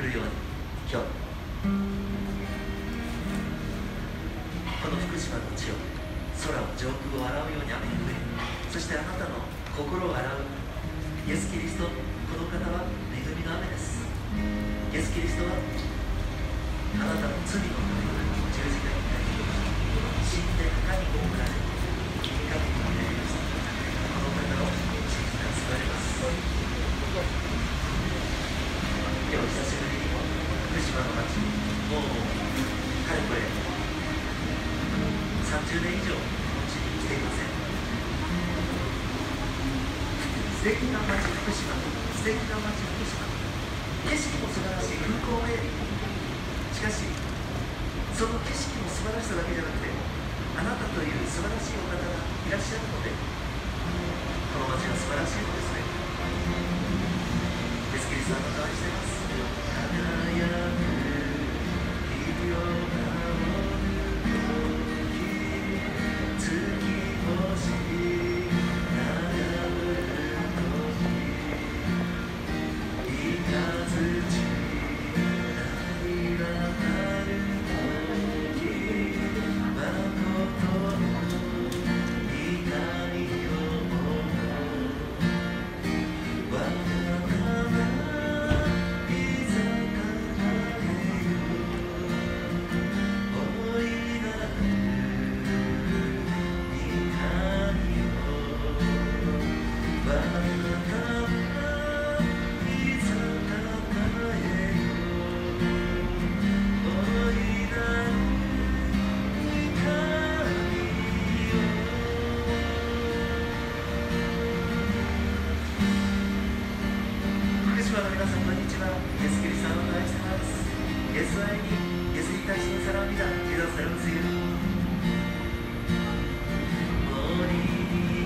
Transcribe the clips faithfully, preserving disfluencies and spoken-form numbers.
るように、今日この福島の地を、空を上空を洗うように雨が降り、そしてあなたの心を洗うイエス・キリスト、この方は恵みの雨です。イエス・キリストはあなたの罪のために十字架にかかり、死んで墓に葬られ、生き神になりました。この方を信じたら救われます。今日久しぶりに福島の町、もうかれこれさんじゅうねん以上こっちに来ていません。素敵な町福島、素敵な町福島、景色も素晴らしい、風光明媚。しかしその景色も素晴らしさだけじゃなくて、あなたという素晴らしいお方がいらっしゃるので、この町は素晴らしいのですね。イエス・キリストはあなたを愛しています。輝く日々を守る時、月星眺む時、三日月鳴り渡る時、誠の光を思う。我が名いざ輝けよ、大いなる光よ。我が名いざ輝けよ、大いなる光よ。福島の皆さん、こんにちは。イエス・キリストを愛しています。イエスを愛に、イエスに対してサラミだ、ジーザスサラムスユー。森に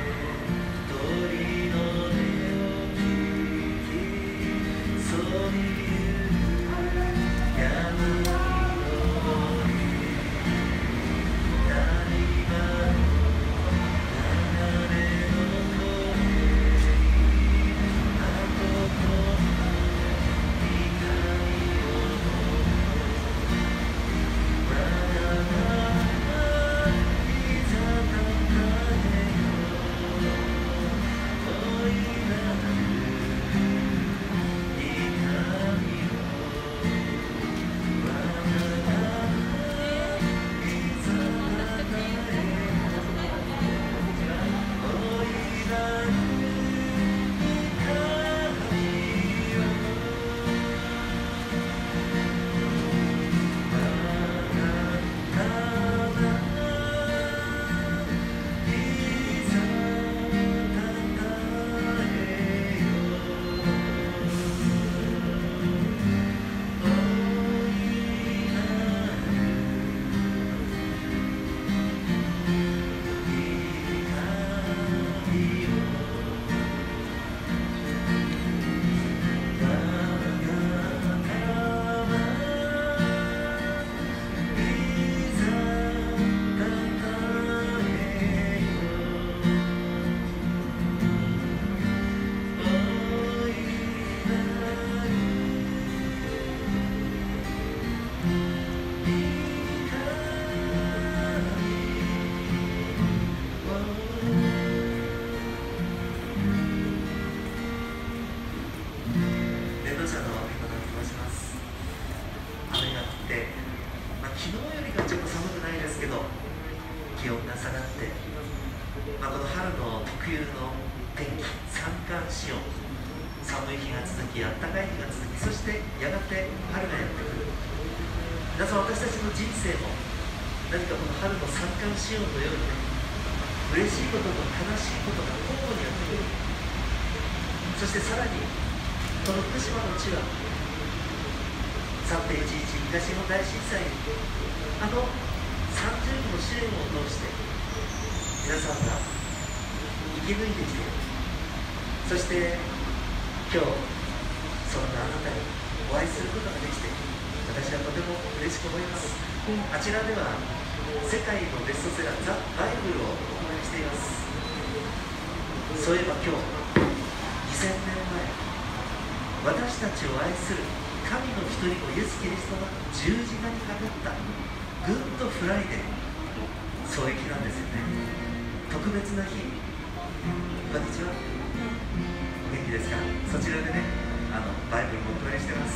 鳥の音を聞き、そびゆく山に登り、谷間の流れの声にあここ光を思う。我が名いざ高えよ、大いなる光よ。我が名いざ高えよ、大いなる光よ。伝道者の御言葉を申します。雨が降って、まあ、昨日よりがちょっと寒くないですけど、気温が下がって、まあ、この春の特有の天気、三寒四温、寒い日が続き、暖かい日が続き、そしてやがて春がやってくる。皆さん、私たちの人生も何かこの春の三寒四温のようにね、嬉しいことと悲しいことが交互にやってくる。そしてさらにこの福島の地は さんてんいちいち 東日本大震災、あのさんじゅうの試練を通して皆さんが生き抜いてきている。そして今日そんなあなたにお会いすることができて、私はとても嬉しく思います。あちらでは世界のベストセラーザ・バイブルをお配りしています。そういえば今日にせんねんまえ、私たちを愛する神神の一人子イエス・キリストが十字架にかかったグッドフライデー、そういう日なんですよね。特別な日。こんにちは、お元気ですか？そちらでね、あのバイブルもお配りしてます。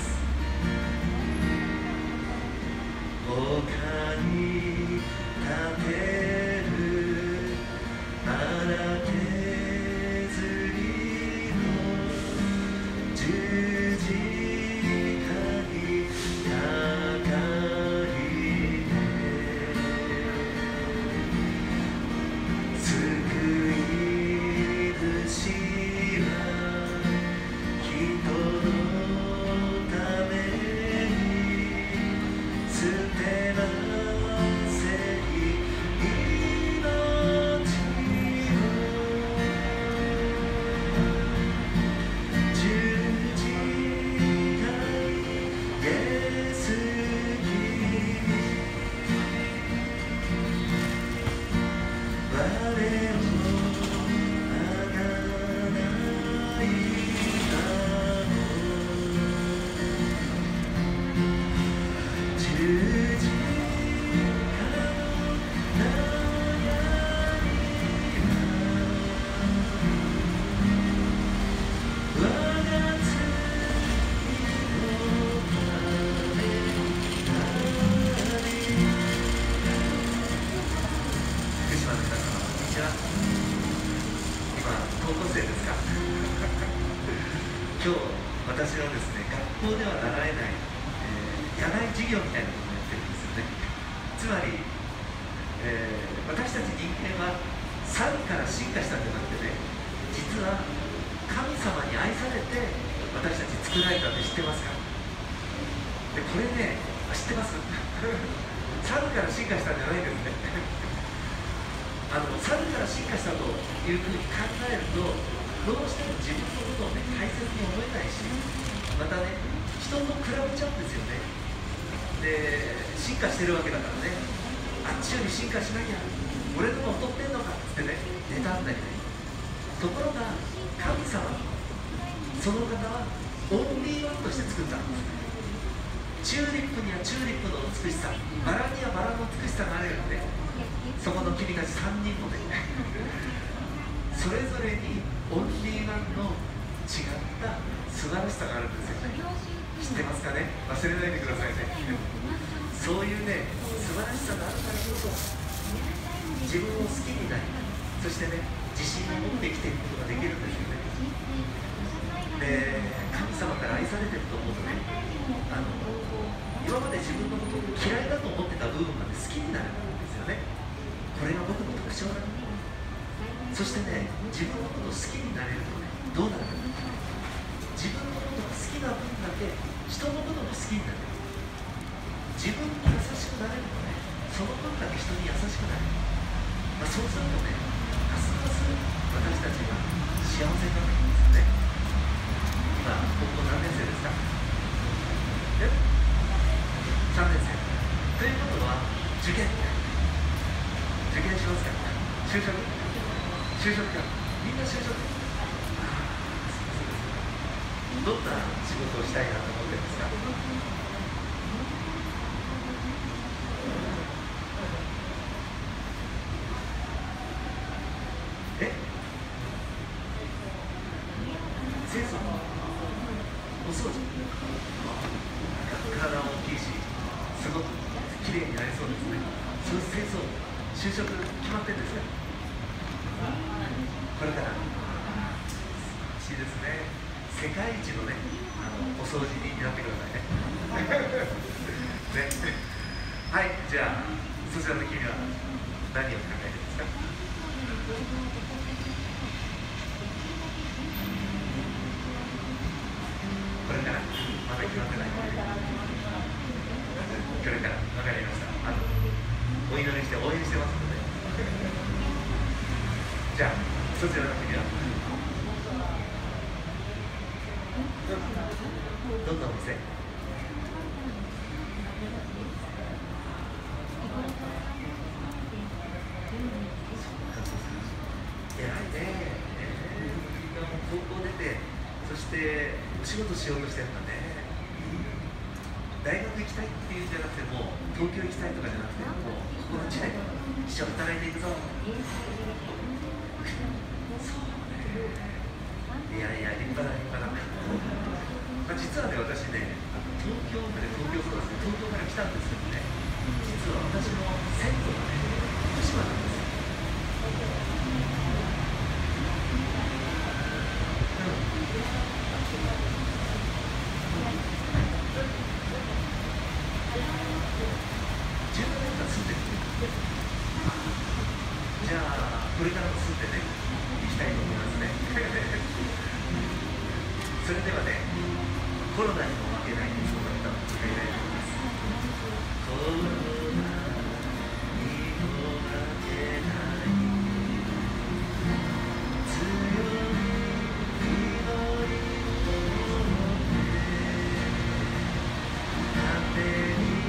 丘に立てる荒削りの十字架にかかりて、救い主は人のために捨てなせい命を、十字架にイエス・キリ我をあがないだろう、十字架の悩みは我が罪のためなり。福島の皆様、こんにちは。今、高校生ですか？今日、私はですね、学校では習えない、えー野外授業みたいなことをやってるんですよね。つまり、えー私たち人間は猿から進化したんじゃなくてね、実は神様に愛されて私たち作られたって知ってますか？で、これね、あ、知ってます？猿から進化したんじゃないんですね。あの猿から進化したというふうに考えると、どうしても自分のことをね、大切に思えないし、またね、人と比べちゃうんですよね。で、進化してるわけだからね、あっちより進化しなきゃ、俺の方が劣ってんのかってね、妬んだりね。ところが、神様、その方はオンリーワンとして作ったんです。チューリップにはチューリップの美しさ、バラにはバラの美しさがあるよね。そこの君たちさんにんもね、それぞれにオンリーワンの違った素晴らしさがあるんですよね。知ってますかね？忘れないでくださいね。そういうね、素晴らしさがあるからこそ、自分を好きになり、そしてね、自信を持って生きていくことができるんですよね。で、神様から愛されてると思うとね、あの今まで自分のことを嫌いだと思ってた部分まで好きになるんですよね。これが僕の特徴だ。そしてね、自分のことを好きになれるとね、どうなるか。自分のことが好きな分だけ人のことも好きになる。自分に優しくなれるとね、その分だけ人に優しくなる。まあ、そうするとね、ますます私たちは幸せになっていくんですよね。今、高校何年生ですか？え ?さん 年生。ということは、受験。受験しますか？就職？就職か。みんな就職。どんな仕事をしたいなと思ってるんですか？え？清掃？お掃除？体大きいし、すごくきれいになりそうですね。そう清掃、就職決まってるんですか？これから。素晴らしいですね。世界一のね、あのお掃除人になってくださいね。ね。はい、じゃあ、そちらの君は何を考えてるんですか？これから、まだ決まってない。これから、わかりました。あの、お祈りして応援してますので。じゃあ、そちらの国はどんなお店？偉いね。えー、みんなも高校出て、そしてお仕事しようとしてるんだね。 大学行きたいっていうんじゃなくても東京行きたいとかじゃなくてもうここの地で一生働いていくぞ。いやいや立派だ立派だ、まあ、実はね私ね東京まで東京そうですね東京から来たんですけどね、実は私の先祖がね福島なんですよ。じゅうごねんかん住んでる。じゃあこれからも住んでね行きたいと思いますねそれではねコロナにも負けないその歌を歌いたいと思います。コロナにも負けない強い祈りを持って風に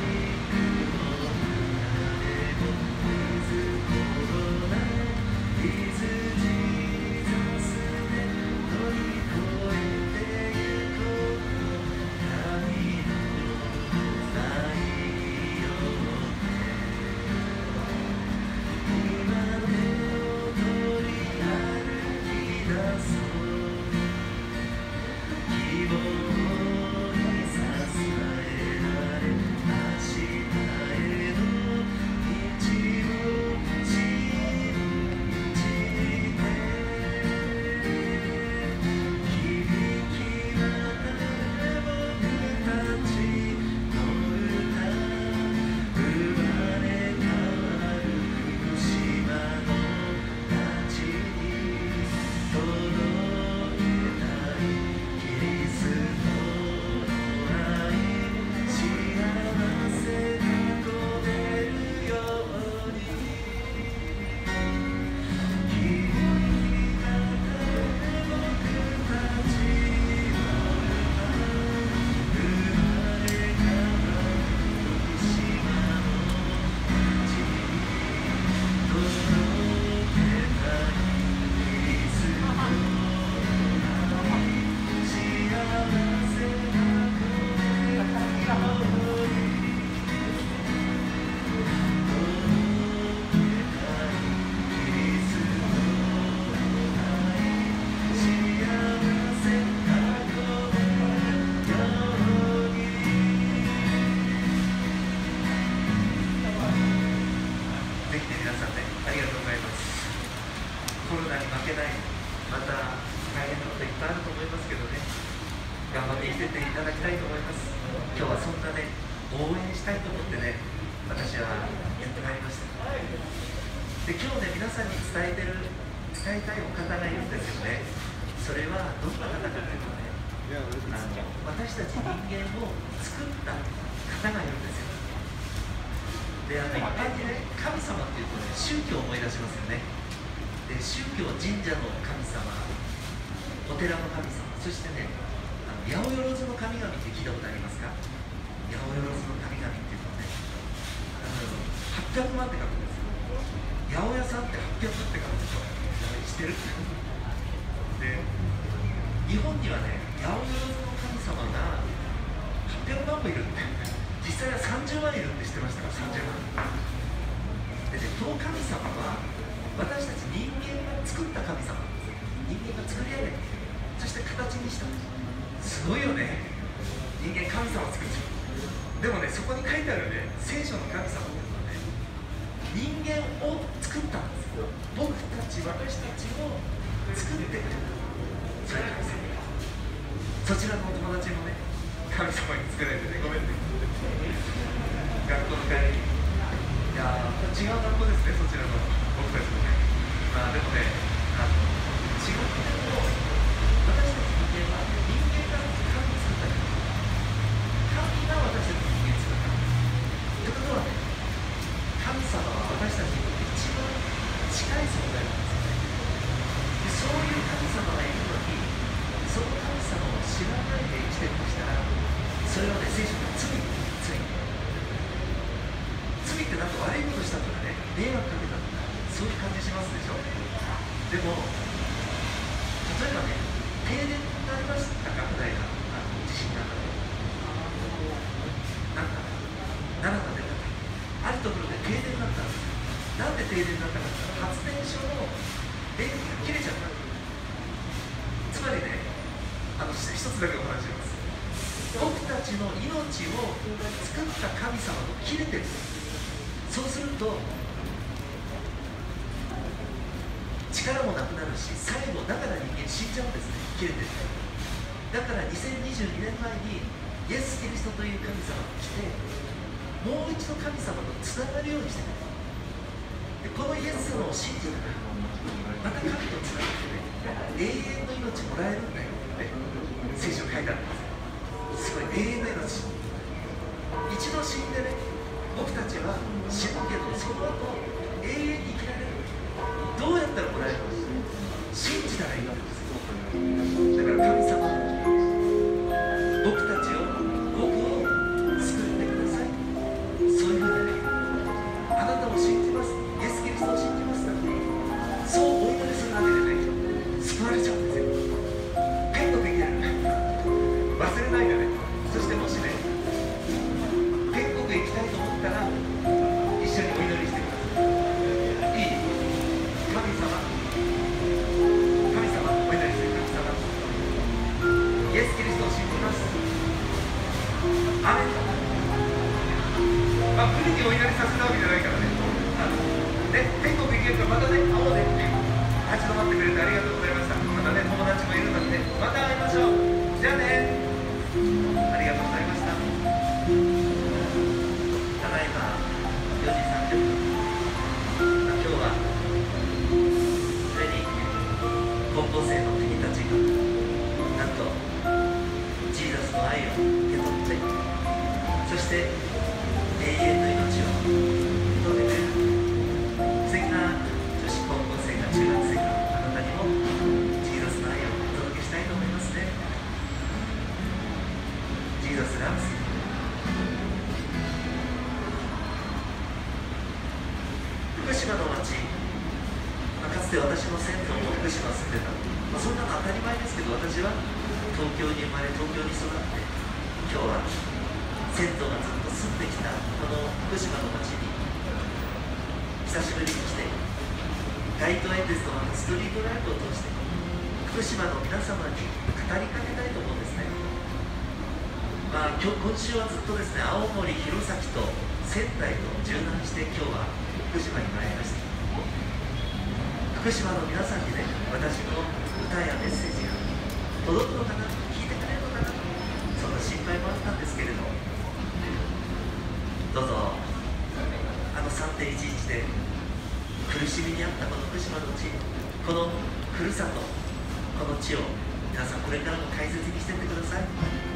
コロナに負けない、また大変なこといっぱいあると思いますけどね、頑張って生きてていただきたいと思います。今日はそんなね、応援したいと思ってね、私はやってまいりました。で、今日ね、皆さんに伝えてる、伝えたいお方がいるんですよね。それはどんな方かというとね、あの私たち人間を作った方がいるんですよ。で、あの一般にね、神様っていうとね、宗教を思い出しますよね。で、宗教、神社の神様、お寺の神様、そしてね、あの八百万の神々って聞いたことありますか？八百万の神々っていうのはね、あのはっぴゃくまんって書くんですよ。八百屋さんってはっぴゃくって書くでしょ。知ってる？で、日本にはね、八百万の神様がはっぴゃくまんもいるって、実際はさんじゅうまんいるって知ってましたか？さんじゅうまん。でね、この神様は私たち人間が作った神様、人間が作り上げて、そして形にした。すごいよね。人間神様作っちゃう。でもね、そこに書いてあるね、聖書の神様っていうのはね、人間を作ったんですよ。僕たち、私たちを作ってくれた。そういう神様。そちらのお友達もね、神様に作られてね、ごめんね。学校の帰りに。いやー、違う学校ですね、そちらの僕たちもね。まあでもね、あの違っても、私たち人間は人間が神作ったから、神が私たち人間作った。ということはね、神様は私たちにとって一番近い存在なんですよね。で、そういう神様がいるのに、その神様を知らないで生きてるとしたら、それはね、聖書の罪、罪。罪ってなんか悪いことしたとかね、迷惑かけたとか、そういう感じしますでしょ。でも、例えばね、停電になりましたか、この間、あの地震なんかで。 停電になったから発電所の電気が切れちゃった。つまりね、あの一つだけお話します。僕たちの命を作った神様と切れてる。そうすると力もなくなるし、最後だから人間死んじゃうんですね、切れてる。だからにせんにじゅうにねんまえにイエス・キリストという神様が来て、もう一度神様とつながるようにしてくれる。でこのイエス様を信じたらまた神とつながってね、永遠の命もらえるんだよって聖書書いてあるんです。すごい、永遠の命。一度死んでね、僕たちは死ぬけどその後永遠に生きられる。どうやったらもらえるの？信じたらいいわけです。だから神様、僕たちを僕を救ってください。そういうふうにね、あなたを信じます、イエス・キリストを信じますから、そうお祈りするだけでね、救われちゃうんですよ。天国行ける。忘れないでね。そしてもしね、天国行きたいと思ったら一緒にお祈りしてください。いい？神様、神様、お祈りして神様、イエス・キリストを信じます。アメン。まあ、無理にお祈りさせたわけじゃないからね。ね、天国行けるからまたね、会おうねっていう。立ち止まってくれてありがとうございました。またね、友達もいるのでね、また会いましょう。じゃあね。ありがとうございました。ただいまよじさんじゅっぷん。今日はそれに高校生の君たちがなんとジーザスの愛を受け取って、そして永遠の命を受け取れる素敵な女子高校生か中学生か、あなたにもジーザスの愛をお届けしたいと思いますね。ジーザスラブス。福島の町、まあ、かつて私の先祖も福島住んでた、まあ、そんなの当たり前ですけど、私は東京に生まれ東京に育って、今日は先祖がずっと住んできたこの福島の町に久しぶりに来て、街頭演説とまたストリートライブを通して福島の皆様に語りかけたいと思うんですね。まあ、今日今週はずっとですね、青森、弘前と仙台と縦断して今日は福島に参りました。福島の皆さんにね、私の歌やメッセージが届くのかな、聞いてくれるのかな、そんな心配もあったんですけれど、どうぞあの さんてんいちいち で苦しみにあったこの福島の地、このふるさと、この地を皆さんこれからも大切にしていってください。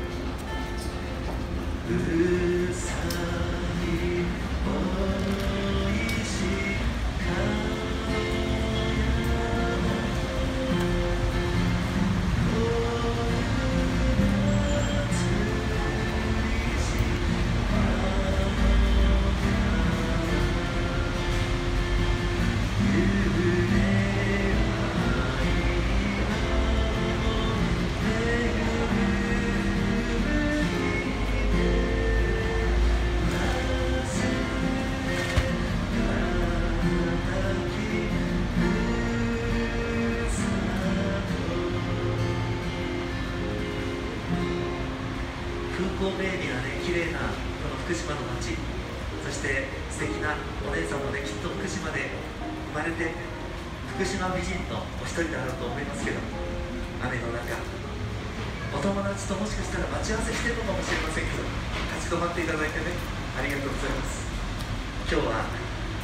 うるさいおいしか風光明媚なね、綺麗なこの福島の町、そして素敵なお姉さんもね、きっと福島で生まれて福島美人のお一人であると思いますけど、雨の中お友達ともしかしたら待ち合わせしてるのかもしれませんけど、立ち止まっていただいてね、ありがとうございます。今日は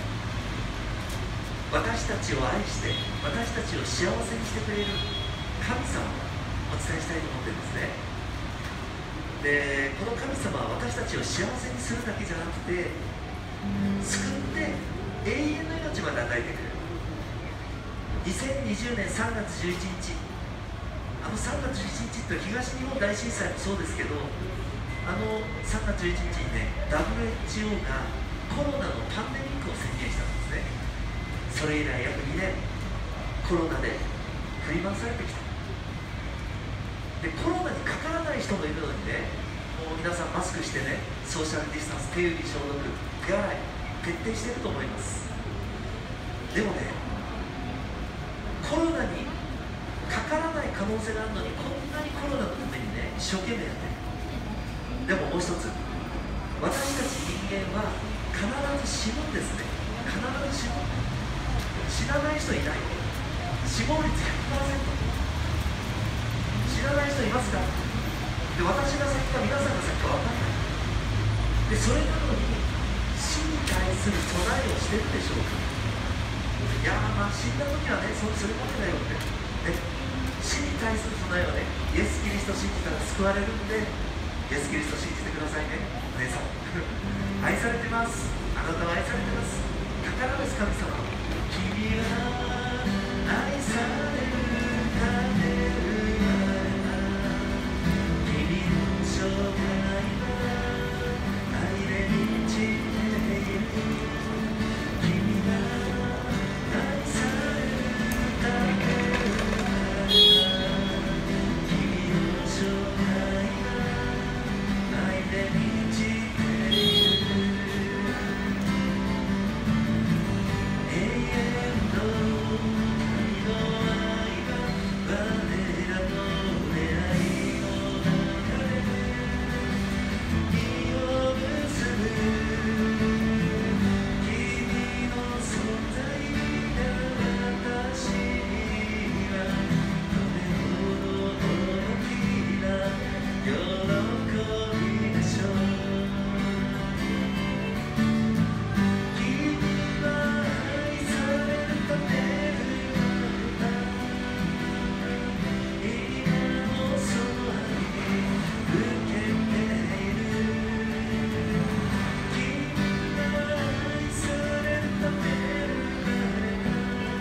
私たちを愛して私たちを幸せにしてくれる神様をお伝えしたいと思ってるんですね。でこの神様は私たちを幸せにするだけじゃなくて、救って永遠の命まで与えてくれる。にせんにじゅうねんさんがつじゅういちにち、あのさんがつじゅういちにちって東日本大震災もそうですけど、あのさんがつじゅういちにちにね ダブリューエイチオー がコロナのパンデミックを宣言したんですね。それ以来約にねんコロナで振り回されてきた。でコロナにかからない人もいるのにね、もう皆さんマスクしてね、ソーシャルディスタンス、手指消毒、手洗い徹底していると思います。 でもね、コロナにかからない可能性があるのに、こんなにコロナのためにね、一生懸命やってる。でももう一つ、私たち人間は必ず死ぬんですね。必ず死ぬ。死なない人いない。死亡率 ひゃくパーセント。 死なない人いますか？で、私が先か皆さんが先か分かんない。で、それなのに死に対する備えをしてるでしょうか？いやー、まあ死んだ時はね、そそれまでだよって、ね、死に対する備えはね、イエス・キリストを信じたら救われるんで、イエス・キリストを信じてくださいね、お姉さん。愛されてます。あなたは愛されてます。宝です、神様。君は愛されるため、君の生涯は愛で満ちている。君が愛されるため、君の生涯は愛で満ちている。永遠の神の愛が我らの出会いの中で実を結ぶ。君の存在が私にはどれほど大きな喜びでしょう。君は愛されるため生まれた。今もその愛に受けている。君が愛されるため生まれた。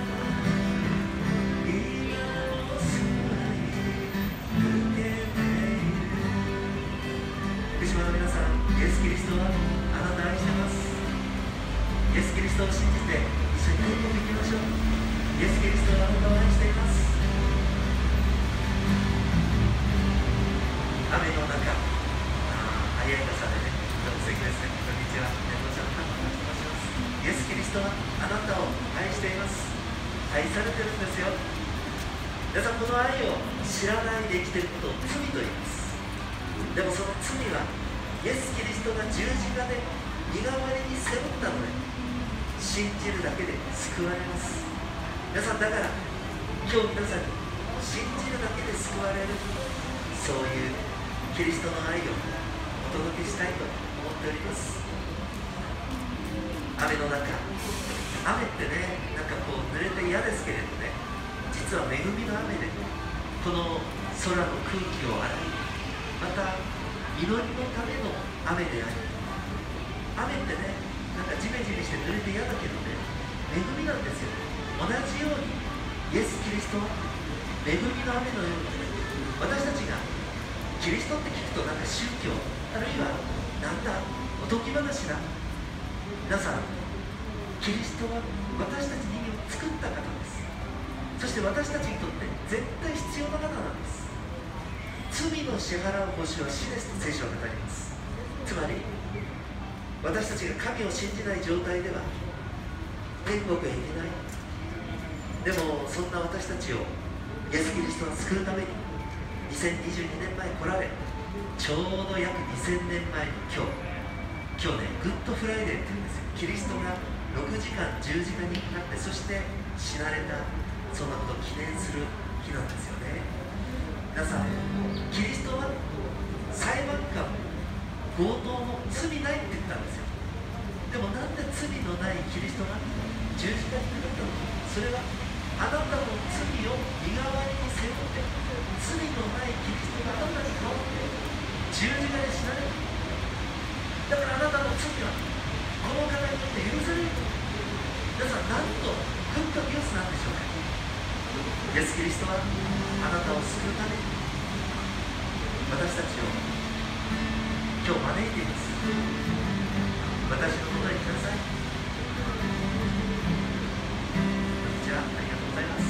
今もその愛に受けている。福島の皆さん、イエス・キリストはあなたを愛してます。イエス・キリストを信じて一緒に天国行きましょう。イエス・キリストはあなたを愛しています。雨の中、あー、早い傘でね、とても素敵ですね。こんにちは。ね、どうぞお願いします。イエス・キリストはあなたを愛しています。愛されてるんですよ。皆さん、この愛を知らないで生きていることを罪と言います。でもその罪はイエス・キリストが十字架で身代わりに背負ったので、信じるだけで救われます。皆さん、だから今日皆さんに信じるだけで救われる、そういうキリストの愛をお届けしたいと思っております。雨の中、雨ってね、なんかこう濡れて嫌ですけれどね、実は恵みの雨でこの空の空気を洗い、また祈りのための雨であり、雨ってね、なんかジメジメして濡れて嫌だけどね、恵みなんですよ。同じようにイエス・キリストは恵みの雨のように、私たちがキリストって聞くとなんか宗教、あるいはなんだおとぎ話だ。皆さん、キリストは私たち人間を作った方です。そして私たちにとって絶対必要な方なんです。罪の支払う報酬は死ですと聖書は語ります。つまり私たちが神を信じない状態では天国へ行けない。でもそんな私たちをイエス・キリストは救うためににせんにじゅうにねんまえ来られ、ちょうど約にせんねんまえの今日、今日ね、グッドフライデーっていうんですよ。キリストがろくじかん十字架にかかって、そして死なれた、そんなことを記念する日なんですよね。皆さん、キリストは裁判官、強盗も罪ないって言ったんですよ。でもなんで罪のないキリストが十字架にかかったのか。それはあなたの罪を身代わりに背負って、罪のないキリストがあなたに代わって十字架で死なれる。だからあなたの罪はこの方によって許される。皆さん、なんとグッドニュースなんでしょうか。イエス・キリストはあなたを救うために私たちを今日招いています。私のもとに来なさい。こんにちは。ありがとうございます。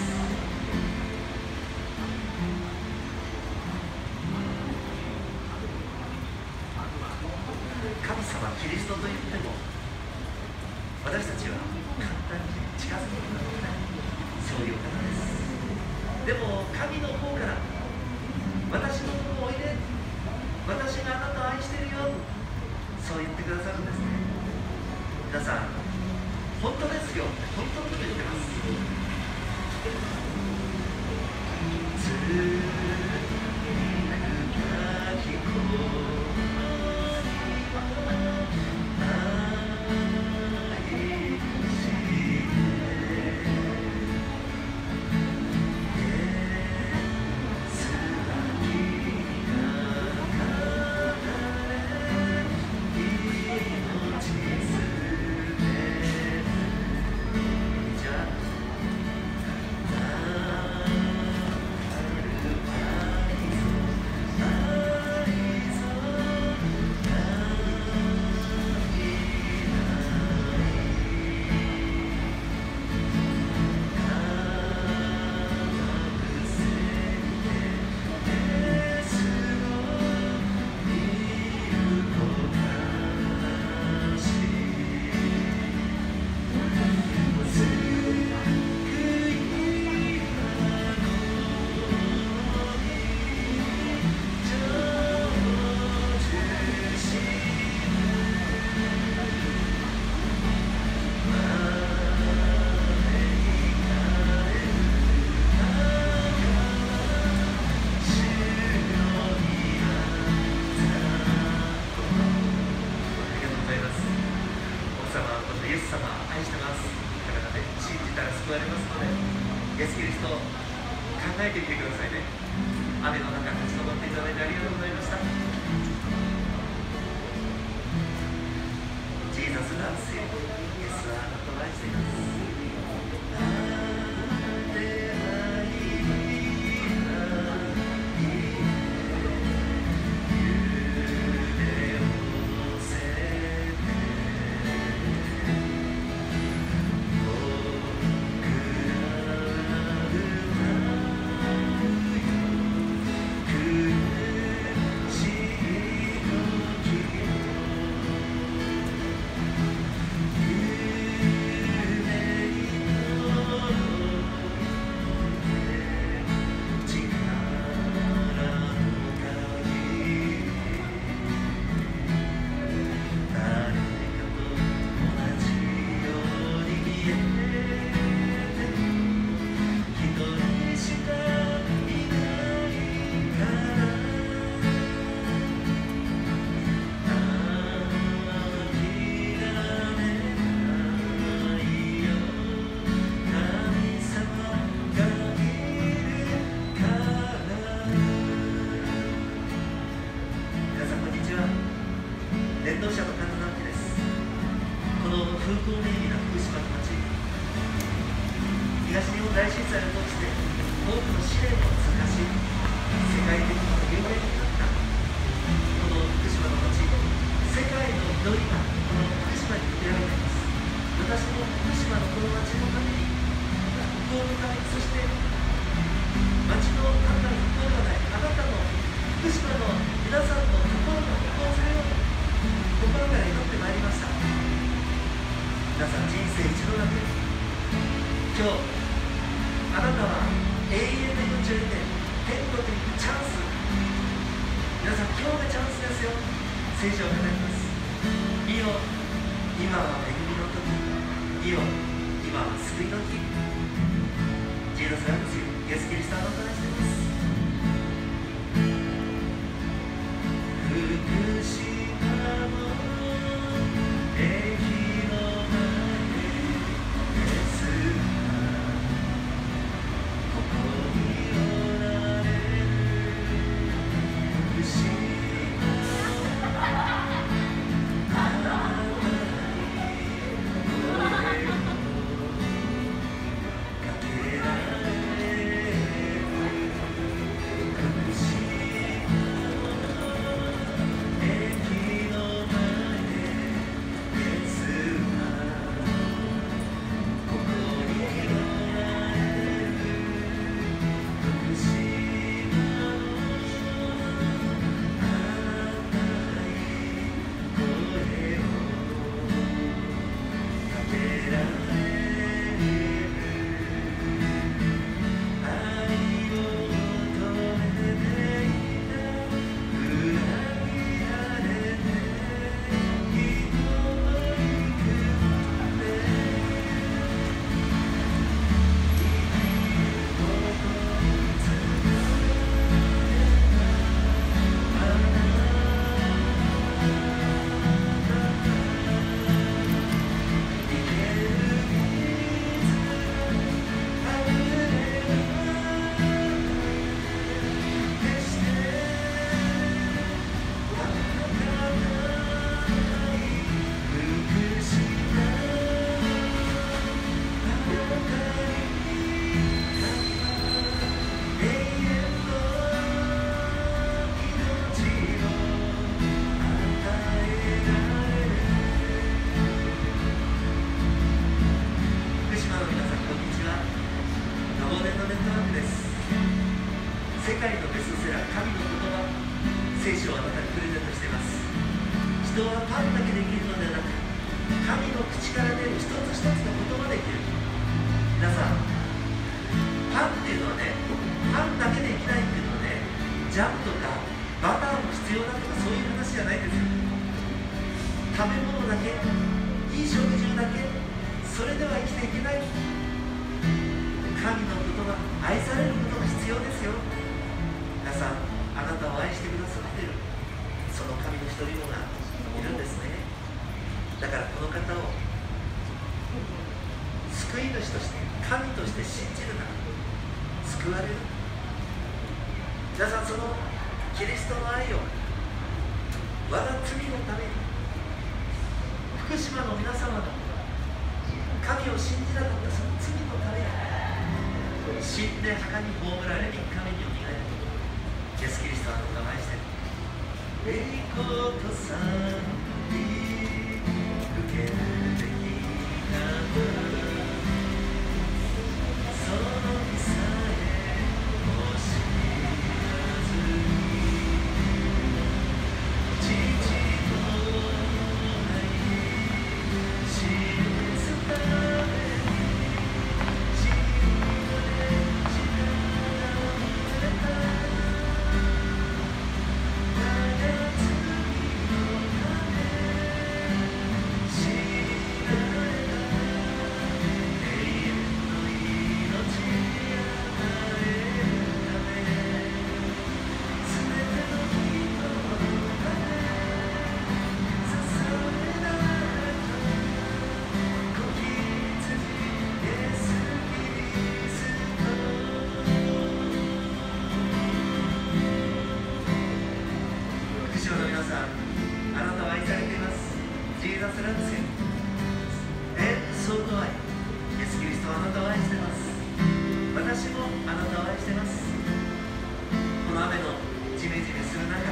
神様キリストといっても、 私たちは簡単に近づくことができない、そういうお方です。でも神の方から私のところおいで、私があなたを愛してるよ、そう言ってくださるんですね。皆さん、本当ですよ、本当のこと言ってます。ずっと聞こう 「 人はパンだけで生きるのではなく、神の口から出る一つ一つの言葉で生きる。皆さん、パンっていうのはね、パンだけで生きないっていうのはね、ジャムとかバターも必要だとかそういう話じゃないですよ。食べ物だけ、いい食事だけ、それでは生きていけない。神の言葉、愛されることが必要ですよ。皆さん、あなたを愛してくださっているその神の一人子がいるんですね。だからこの方を救い主として、神として信じるなら救われる。皆さん、そのキリストの愛を我が罪のために、福島の皆様の神を信じなかったその罪のために、死んで墓に葬られみっかめによみがえる。イエス・キリストはあなたを愛している。栄光と賛美受けるべきかな、その日さえも知らずに、父の愛示すために、死まで力をれた。我が罪のため死なれた。永遠の命与えるため、すべての人のため捧げられた。子羊イエス・キリスト。福島の皆さん、あなたは愛されています。ジーザス・ラブセンエンソード愛、イエス・キリストはあなたを愛しています。私もあなたを愛しています。この雨のジメジメする中、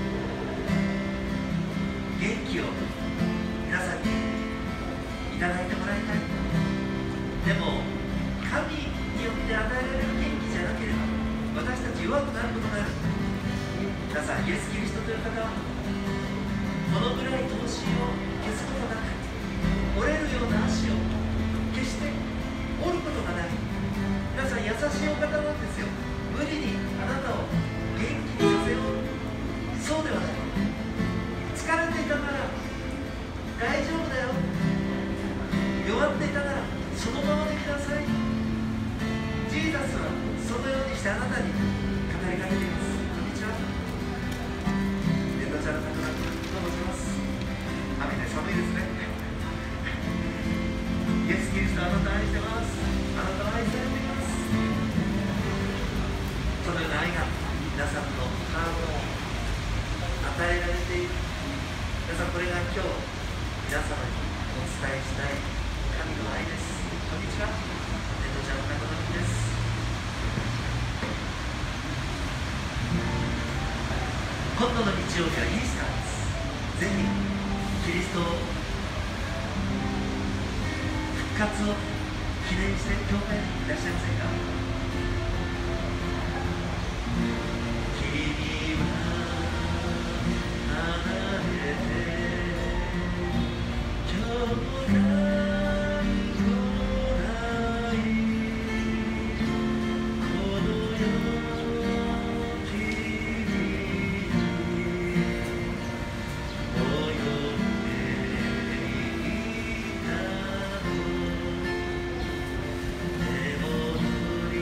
元気を皆さんにいただいてもらいたい。でも神によって与えられる元気じゃなければ私たち弱くなることがある。皆さん、イエス・キリストという方はこのぐらい闘志を消すことなく、折れるような足を決して折ることがない。皆さん、優しいお方なんですよ。無理にあなたを元気にさせよう、そうではない。疲れていたなら大丈夫だよ、弱っていたならそのままできなさい。ジーザスはそのようにしてあなたに語りかけています。こんにちは。レンドちゃんの方がどうもします。雨で寒いですね。イエス・キリストはあなたを愛してます。あなたは愛されています。そのような愛が皆さんのハートを与えられている。皆さん、これが今日皆様にお伝えしたい神の愛です。こんにちは。レンドちゃんの中野です。今度の日曜日はイースターです。ぜひキリスト復活を記念して教会にいらっしゃいませんか。君は離れて今日も来ないこの世君に及んでいたの。でも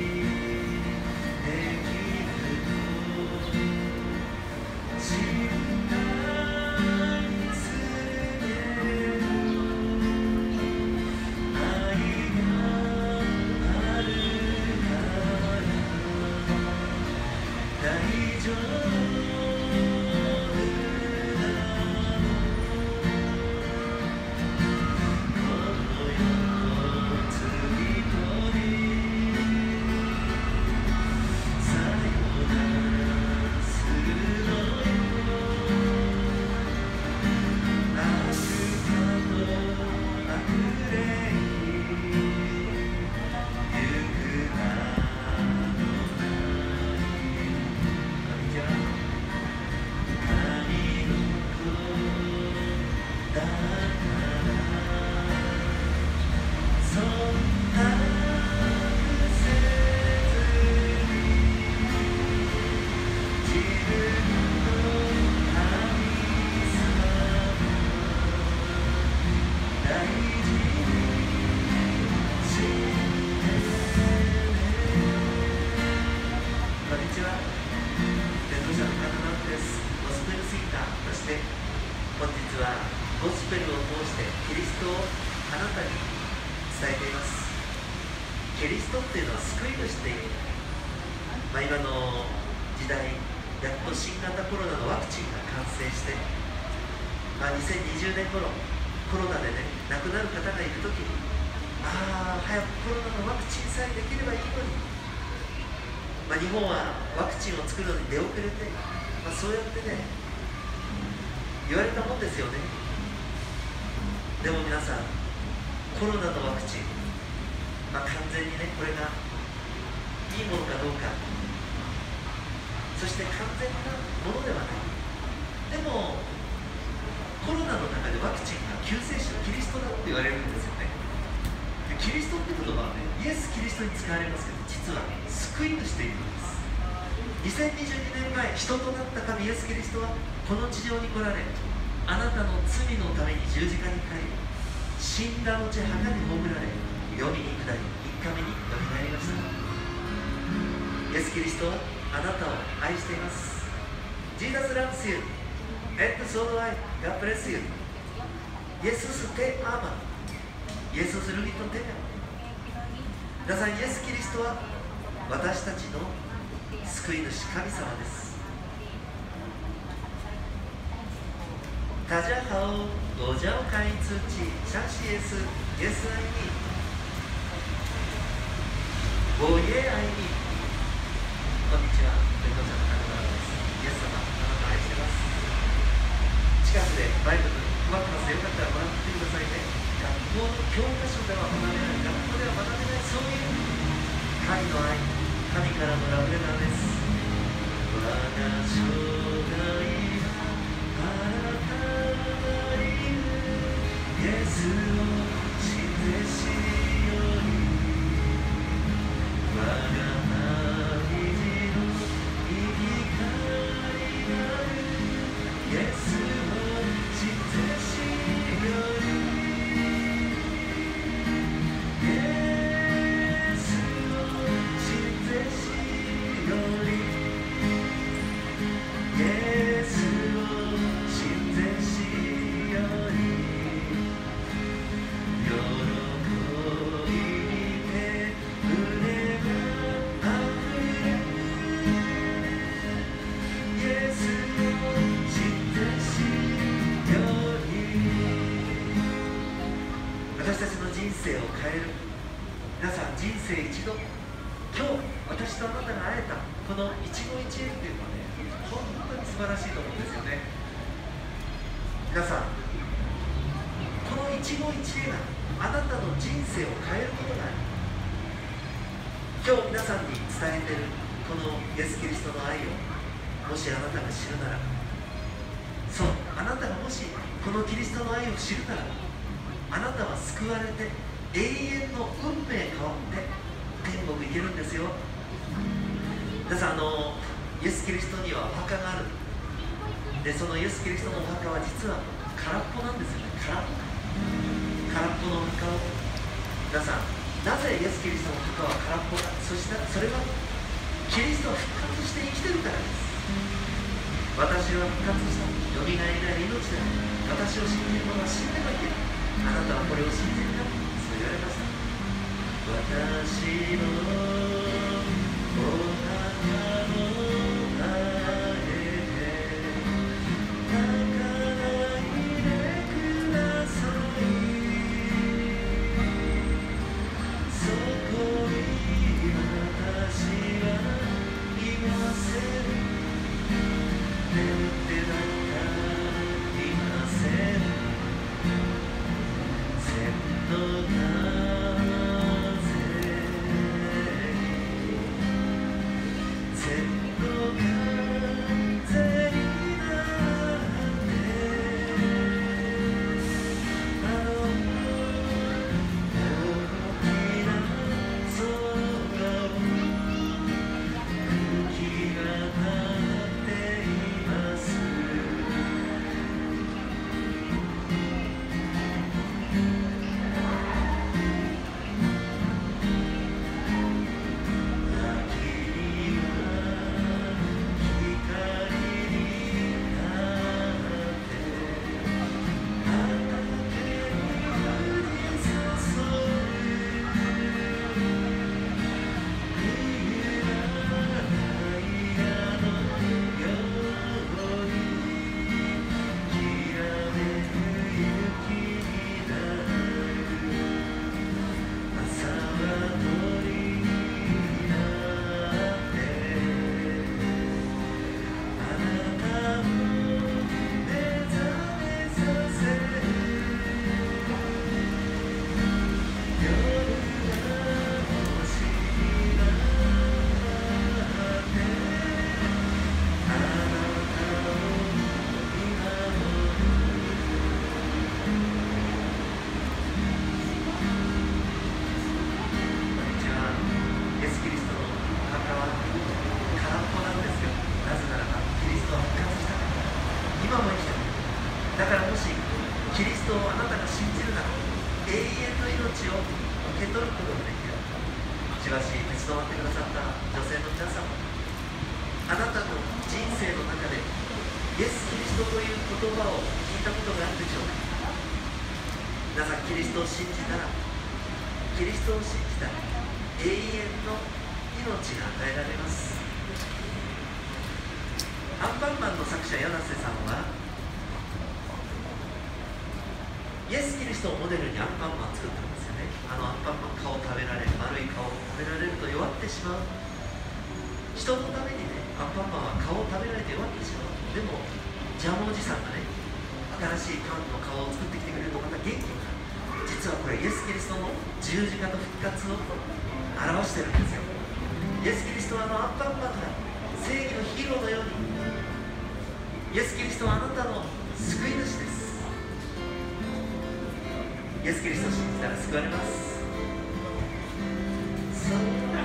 日本はワクチンを作るのに出遅れて、まあ、そうやってね言われたもんですよね。でも皆さん、コロナのワクチン、まあ、完全にねこれがいいものかどうか、そして完全なものではない。でもコロナの中でワクチンが救世主のキリストだって言われるんですよね。キリストって言葉はね、イエス・キリストに使われますけど、実は救い主という意味です。にせんにじゅうにねんまえ、人となった神イエス・キリストはこの地上に来られ、あなたの罪のために十字架にかかり、死んだ後墓に葬られ、読みに下り、みっかめによみがえりました。イエス・キリストはあなたを愛しています。 Jesus loves you and so do I. God bless you. 예수스 te ama. 예수스 루기토テメ。皆さん、イエス・キリストは私たちの救い主神様です。タジャハオゴジャオカイツチシャシエスイエスアイにゴイエアイに。こんにちは、ベトナムのカナダです。イエス様、あなた愛してます。近くでバイブル配ってます。よかったらもらってくださいね。学校の教科書では学べない、学校では学べない、そういう神の愛、神からのラブレターです。我が生涯はあなたにイエスを知って知りより、我が愛の生き返りなるイエスを知って知りより、私たちの人生を変える。皆さん、人生一度、今日私とあなたが会えたこの一期一会っていうのはね、本当に素晴らしいと思うんですよね。皆さん、この一期一会があなたの人生を変えることがある。今日皆さんに伝えているこのイエス・キリストの愛をもしあなたが知るなら、そう、あなたがもしこのキリストの愛を知るなら、あなたは救われて永遠の運命変わって天国行けるんですよ。皆さん、あのイエス・キリストにはお墓がある。で、そのイエス・キリストのお墓は実は空っぽなんですよね。空っぽ空っぽのお墓を、皆さん、なぜイエス・キリストの墓は空っぽか。そしてそれはキリストは復活して生きてるからです。私は復活した、よみがえりなる命である。私を信じる者は死んでもいける。あなたはこれを信じるか。そう言われました。私のお墓の前で泣かないでください。そこに私はいません。眠ってなんかいません。の風に全ストをあなたが信じるなら永遠の命を受け取ることができる。しばし立ち止まってくださった女性の皆様、あなたの人生の中でイエス・キリストという言葉を聞いたことがあるでしょうか。皆さん、キリストを信じたら、キリストを信じたら永遠の命が与えられます。アンパンマンの作者柳瀬さんはイエス・キリストをモデルにアンパンマンを作ったんですよね。あのアンパンマン、顔を食べられる、丸い顔を食べられると弱ってしまう。人のためにね、アンパンマンは顔を食べられて弱ってしまう。でもジャムおじさんがね、新しいパンの顔を作ってきてくれるとまた元気になる。実はこれイエス・キリストの十字架と復活を表してるんですよ。イエス・キリストはあのアンパンマンが正義のヒーローのように、イエス・キリストはあなたの救い主です。イエス・キリストを信じたら救われます。そう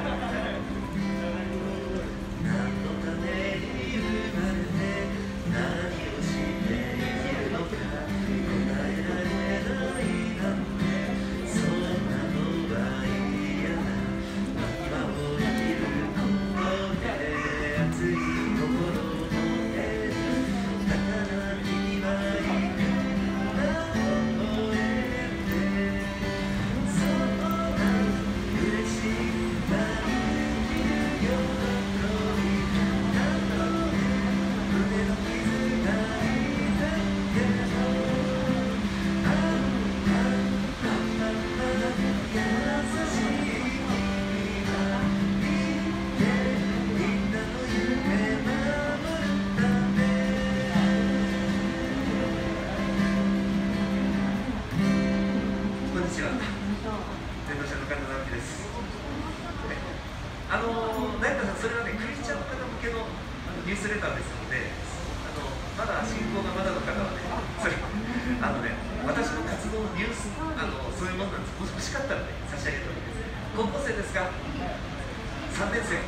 何のために生まれて何をして生きるのか答えられないなんて、そんなのは嫌だ。今を生きることで熱い心を持ってだから君は行くんだを終えて、そうだ嬉しいな生きる喜びなので胸の傷が痛いけど、あんあんあんあんあん優しい君はいてみんなの夢守るため。こんにちは、伝道者の神田直樹です。あの成田さん、それはね、クリスチャンの方向けのニュースレターですので、あのまだ信仰がまだの方はね、それあのね、私の活動のニュース、あのそういうものなんです。もし欲しかったらね、差し上げておきます。高校生ですか？さんねん生。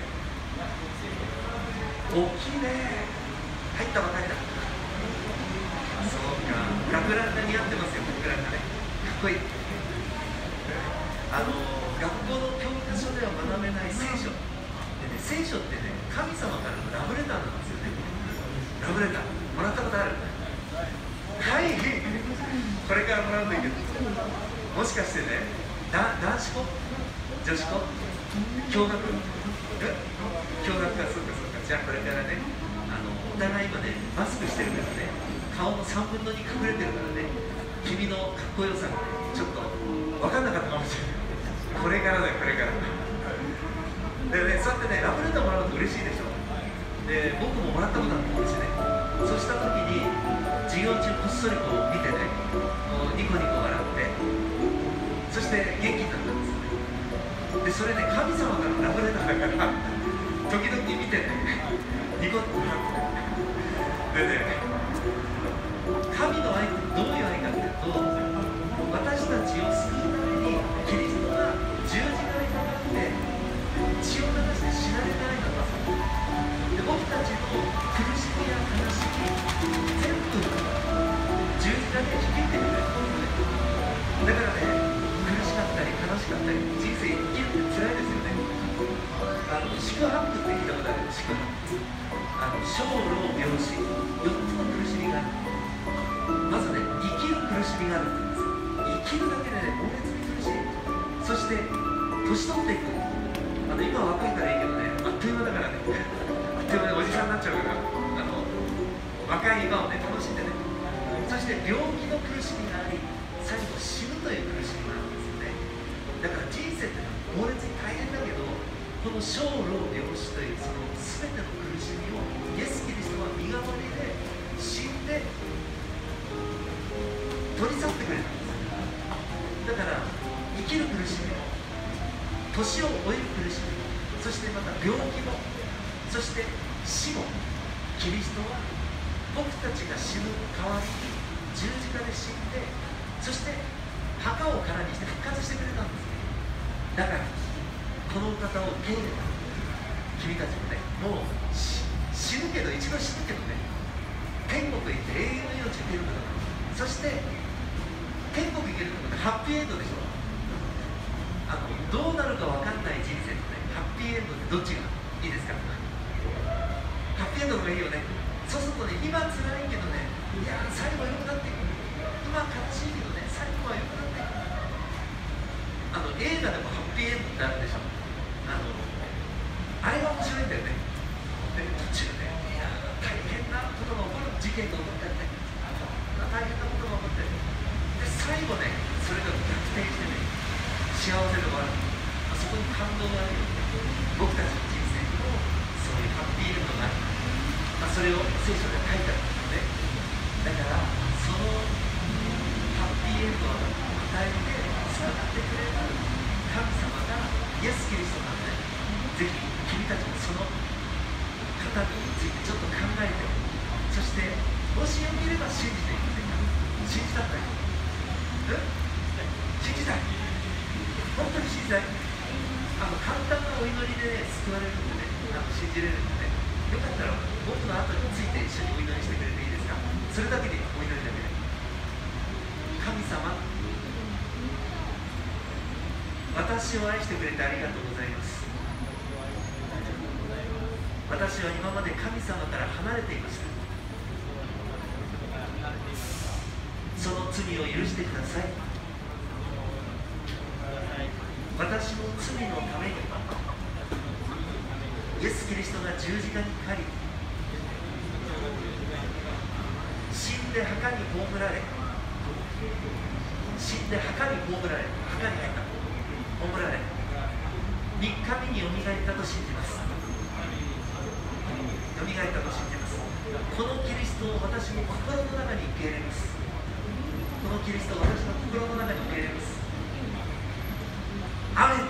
大きいね。入ったばかりだ。そうか、学ランが似合ってますよ、学ランがね。かっこいい。あの学校の教科書では学べない聖書でね、聖書ってね、神様からのラブレターなんですよね。ラブレターもらったことある？はい、これからもらうといいけど、もしかしてね、だ男子校、女子校、共学、え共学か、そうかそうか。じゃあこれからね、あのお互い今ね、マスクしてるからね、顔のさんぶんのに隠れてるからね、君のかっこよさがね、ちょっと分かんなかったかもしれない。これからだよ、これから。でね、そうやってね、ラブレターもらうと嬉しいでしょ。で、僕ももらったことあったんですね。そうした時に、授業中こっそりこう見てね、こうニコニコ笑って、そして元気になったんですよね。で、それね、神様からのラブレターだから、時々見てね、ニコッと笑って。でね、神の愛ってどういう愛かっていうと、私たちを救うためにキリストが十字架にかかって血を流して死なれた愛なんですよ。で、僕たちの苦しみや悲しみ全部十字架で引き受けてくれるんですね。だからね、苦しかったり悲しかったり人生生きるって辛いですよね。あの四苦八苦って聞いたことある。四苦八苦、あの生老病死、よっつの苦しみがある。まずね、生きる苦しみがあるんですよ。生きるだけでね、猛烈に苦しい。そして年取っていく。あの今は若いからいいけどね、あっという間だからね、あっという間でおじさんになっちゃうから、あの若い今をね、楽しんでね。そして病気の苦しみがあり、最後死ぬという苦しみがあるんですよね。だから人生ってのは猛烈に大変だけど、この生老病死というその全ての苦しみをイエス・キリストは身代わりで死んで取り去ってくれたんです。だから生きる苦しみも、年を老いる苦しみも、そしてまた病気も、そして死も、キリストは僕たちが死ぬ代わりに十字架で死んで、そして墓を空にして復活してくれたんです。だからこの方を受け入れた君たちもね、もう死ぬけど、一度死ぬけどね、天国へ行って永遠の命を受けることが、そして逃げるのか、ハッピーエンドでしょ。あのどうなるか分かんない人生とね、ハッピーエンドってどっちがいいですか？ハッピーエンドの方がいいよね。そうするとね、今辛いけどね、いや最後は良くなっていく。今悲しいけどね、最後は良くなっていく。あの映画でもハッピーエンドってあるでしょ。あのあれが面白いんだよね。で途中で、いや大変なことが起こる、事件が起こったりね、こんな大変なことが起こって、で最後ね、それが逆転してね、幸せで終わる。あそこに感動があるように、僕たちの人生にもそういうハッピーエンドがある。まあ、それを聖書で書いてあるんですね。だからそのハッピーエンドを与えて救ってくれる神様がイエス・キリストなので、ぜひ君たちもその方についてちょっと考えて、そしてもしよければ信じていくというか、信じたんだよ。うん信じたい、本当に信じたい。あの簡単なお祈りで、ね、救われるんでね、あの信じれるんでね、よかったら僕の後について一緒にお祈りしてくれていいですか？それだけでお祈りだけで。神様、私を愛してくれてありがとうございます。私は今まで神様から離れていました。その罪を許してください。私の罪のためにイエス・キリストが十字架にかかり、死んで墓に葬られ、死んで墓に葬られ、墓に入った、葬られ、みっかめによみがえったと信じます。よみがえったと信じます。このキリストを私も心の中に受け入れます。このキリストを私の心の中に受け入れます。アメン。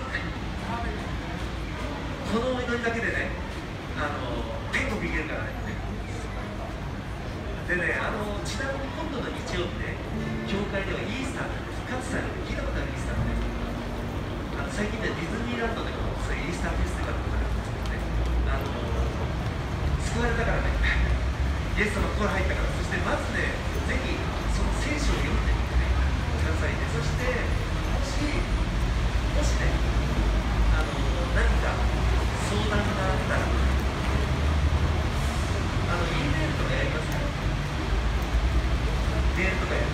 このお祈りだけでね、あの天国行けるからね。でね、あのちなみに今度の日曜日ね、教会ではイースターが復活祭を聞いたことあるイースターね。あの最近でディズニーランドでもそういうイースターフェスティバルとかなんですけどね、あの救われたからね、イエス様心入ったから、そしてまずね、ぜひその聖書を読んでみてねくださいね。そしてもしもしね、あの何か相談があったら、あの E メールとかやりますか？メールとかやる。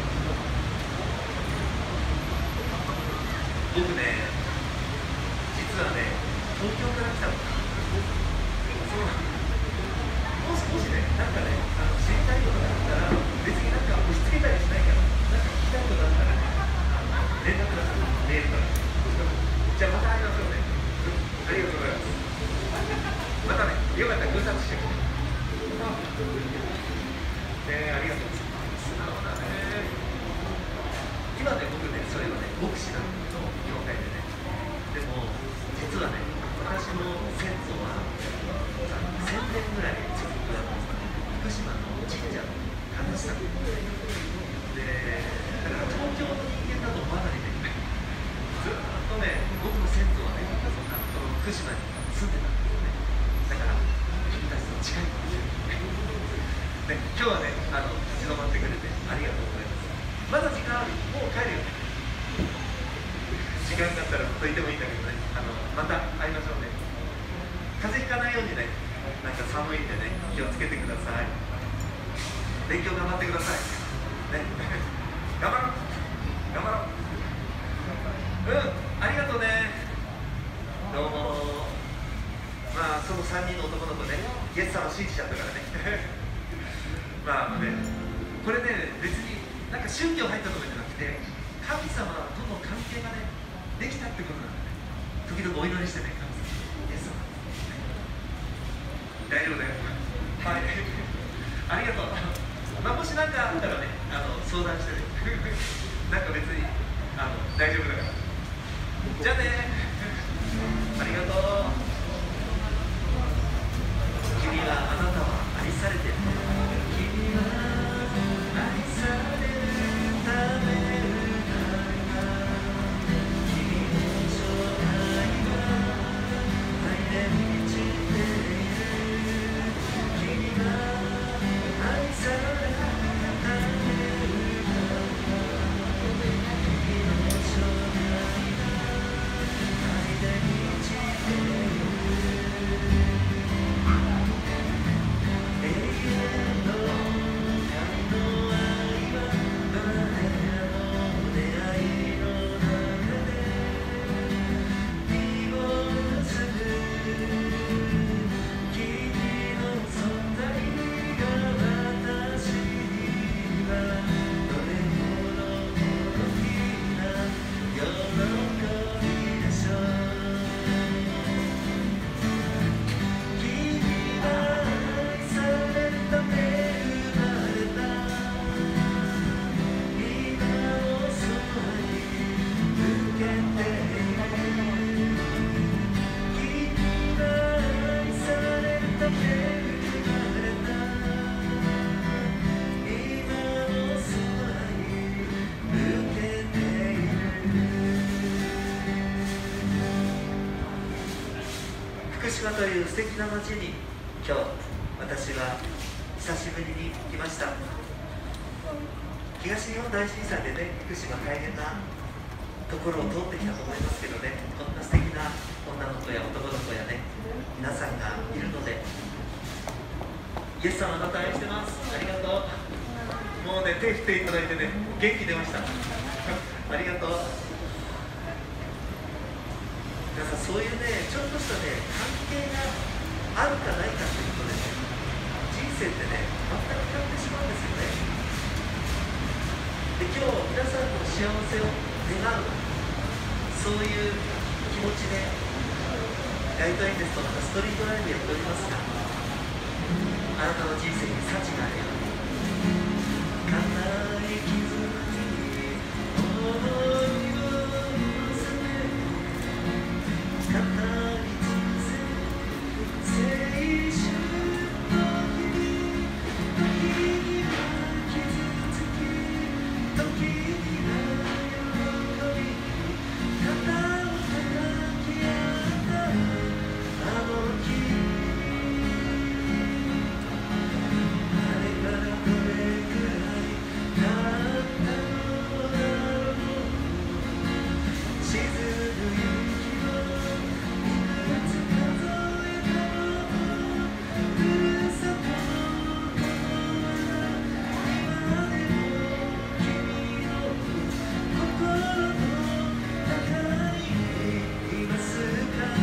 僕ね、実はね、東京から来たの。そうもう少しね、なんかね、あの知りたいことがあったら、別になんか押し付けたりしないから、なんか聞きたいことあったらね、あの連絡ください、メールから。じゃあまた会いましょうね。ありがとうございます。またね、よかったら分散してきて。ねえ、ありがとうございます。素直だね。今ね、僕ね、それはね、牧師なんだけど、教会でね。でも、実はね、私の先祖は、せんねんぐらい続く福島の神社の話したんですね。で、だから東京の人間だと思わないで、ずっとね、僕の先祖はね、そんなこの福島に住んでたんですよね。だから、君たちと近いかもしれないね。で、今日はね、あの、立ち止まってくれてありがとうございます。まだ時間ある？もう帰るよね。時間があったらといてもいいんだけどね、あの、また会いましょうね。風邪ひかないようにね、なんか寒いんでね、気をつけてください。勉強頑張ってください。ね。頑張ろう頑張ろう。うん、ありがとうね。どうも。まあ、そのさんにんの男の子ね、イエス様信じちゃったからね。まあね、これね、別になんか宗教入ったとかじゃなくて、神様との関係がね、できたってことなんだね。時々お祈りしてね、神様。イエス様。大丈夫だよ。はい。ありがとう。まあ、もし何かあったらね、あの相談してね。なんか別にあの大丈夫だから。じゃあね。ありがとう。君は、あなたは愛されてる。君は愛されるためだ。君の生涯は愛で満ちている。君は愛されるためだ。君福島という素敵な街に今日私は久しぶりに来ました。東日本大震災でね、福島大変なところを通ってきたと思いますけどね、こんな素敵な女の子や男の子やね、皆さんがいるので、イエス様あなた愛してます、ありがとう。もうね、手振っていただいてね、元気出ましたありがとう。皆さん、そういうね、ちょっとしたね、関係があるかないかということでね、人生ってね、全く変わってしまうんですよね。で、今日皆さんの幸せを願う、そういう気持ちで街頭演説とまたストリートライブやっておりますが、あなたの人生に幸があるように、固い絆に思いを乗せて語り尽くせ青春の日々、時には傷つき、時には喜び、肩を叩き合ったあの日、あれからどれくらい経ったのだろう。沈む夕日をいくつ数えたの、ふるさとのことは今でも君の心の中にいますか。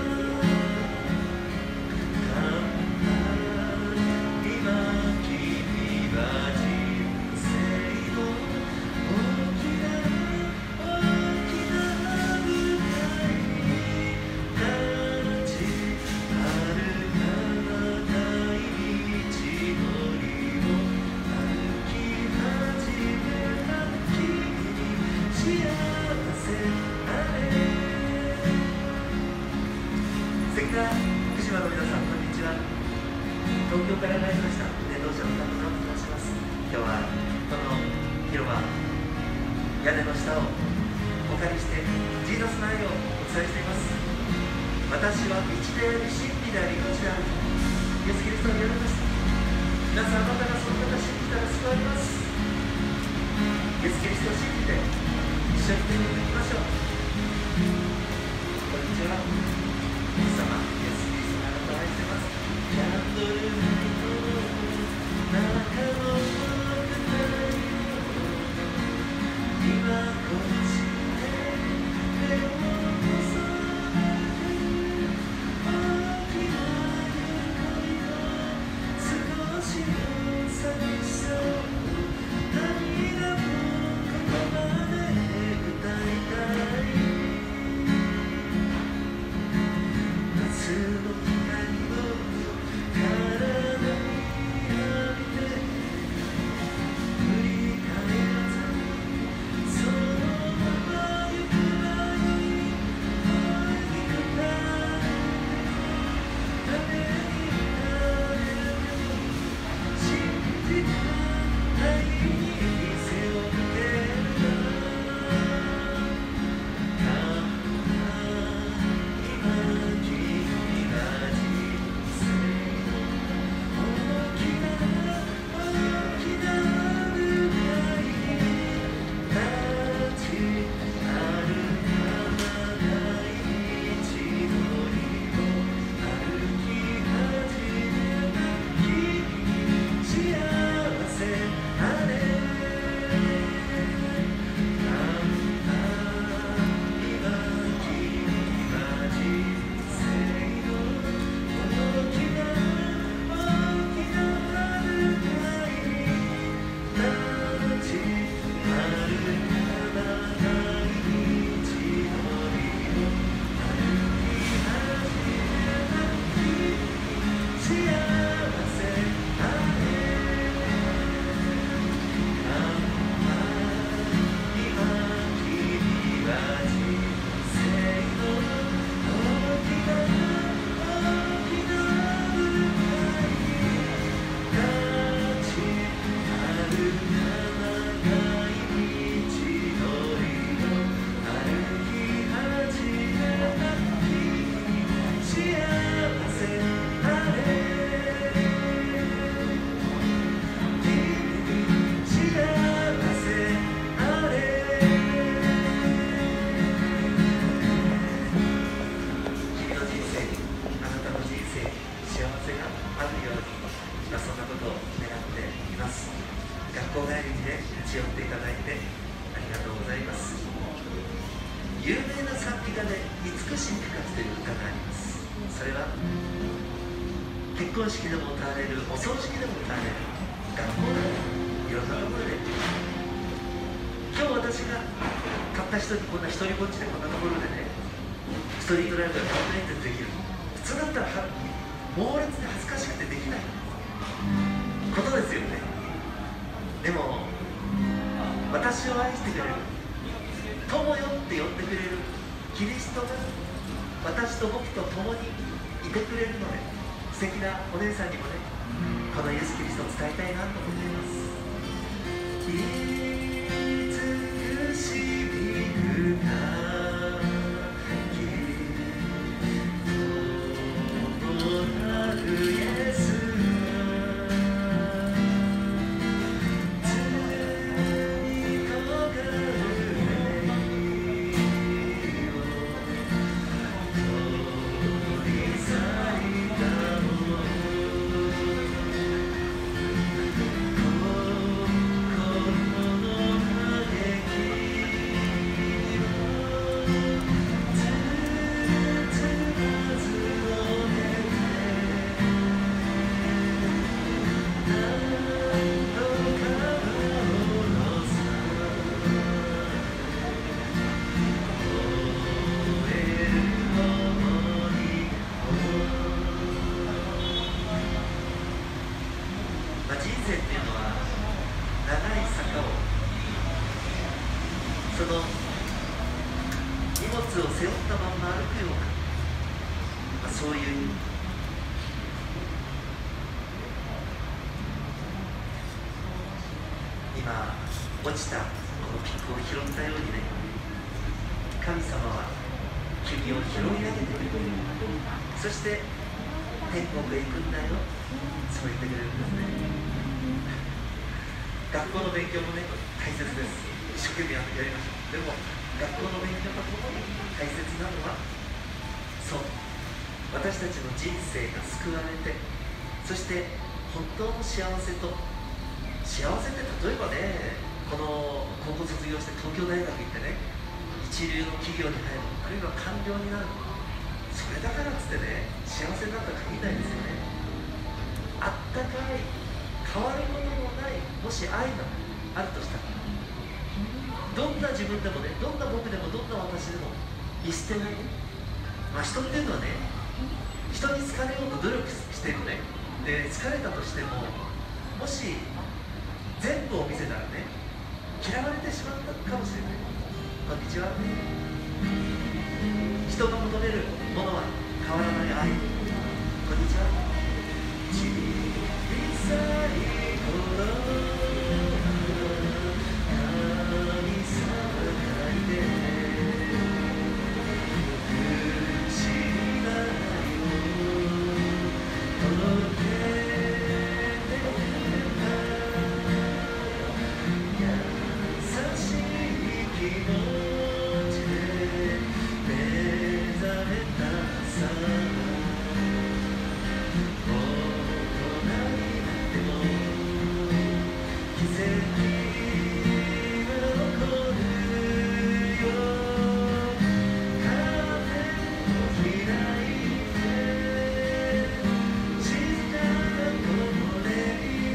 今君は人生を大きな大きな舞台に立ち、遥か長い道のりを歩き始めた君に幸せあれ。素敵な福島の皆さん、こんにちは。東京から参りました伝道者の田村と申します。今日はこの広場、屋根の下をお借りしてジーザスの愛をお伝えしています。私は道であり真理であり命であるとイエス・キリストに言われました。皆さん、あなたがその方を信じたら救われます。イエス・キリストを信じて一緒に手を振りましょう。こんにちは。イエス様、イエス・キリストがあなたを愛しています。キャンドルライトの中の舞台を今こうして目を細めて、大きな喜びと少しの寂しさを涙も言葉で歌いたい。夏の光を体に浴びて、振り返らずにそのまま行くがよい。声にかかる雨に打たれても信じた愛に背を向けるな。今君は人生の大きな大きな舞台に立ち、遥か長い道のりを歩き始めた君に幸せあれ。今君は人生の大きな大きな舞台に立ち、遥か長いカで「慈しみ深く」という歌があります。それは結婚式でも歌われる、お葬式でも歌われる、学校でもいろんなところで、今日私がたった一人こんな一人ぼっちでこんなところでねストリートライブが簡単にできる、普通だったら猛烈に恥ずかしくてできないことですよね。でも私を愛してくれる、友よって呼んでくれるキリストが私と僕と共にいてくれるので、素敵なお姉さんにもねこのイエス・キリストを伝えたいなと思っています。慈しみ深き友なるイエスその荷物を背負ったまま歩くような、まあ、そういう今落ちたこのピックを拾ったようにね、神様は君を拾い上げてくれる、そして天国へ行くんだよ、そう言ってくれるんですね。学校の勉強もね大切です。一生懸命やりましょう。でも学校の勉強とともに大切なのは、そう、私たちの人生が救われて、そして本当の幸せと、幸せって例えばね、この高校卒業して東京大学行ってね一流の企業に入る、あるいは官僚になる、それだからっつってね幸せになったら限らないですよね。あったかい、変わることのない、もし愛があるとしたら、どんな自分でもね、どんな僕でもどんな私でも見捨てない、まあ人っていうのはね、人に好かれようと努力してるね、で疲れたとしても、もし全部を見せたらね嫌われてしまったかもしれない。こんにちは。人が求めるものは変わらない愛。こんにちは。小さい頃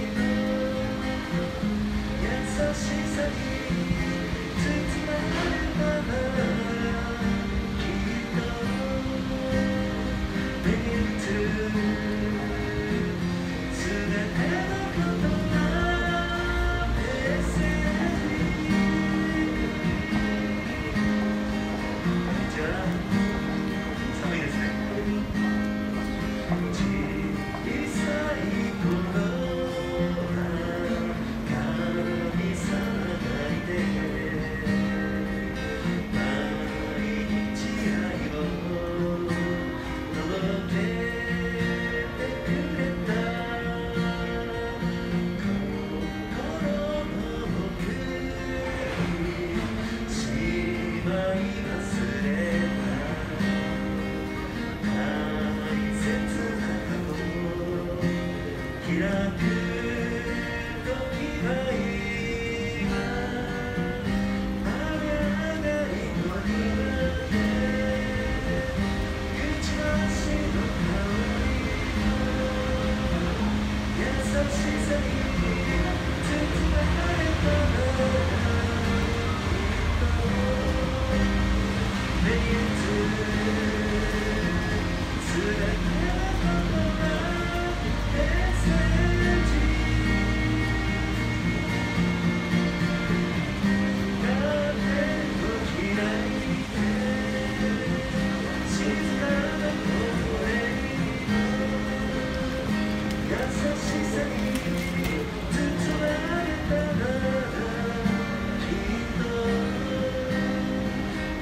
包まれる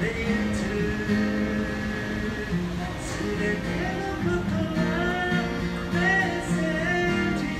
目に映るすべてのことはメッセージ。